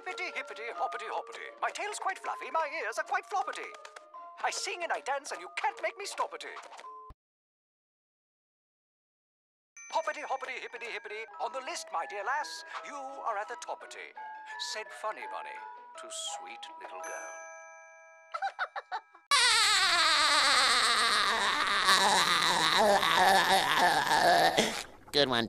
Hippity, hippity, hoppity, hoppity. My tail's quite fluffy, my ears are quite floppity. I sing and I dance and you can't make me stoppity. Hoppity, hoppity, hippity, hippity. On the list, my dear lass, you are at the toppity, said Funny Bunny to sweet little girl. Good one.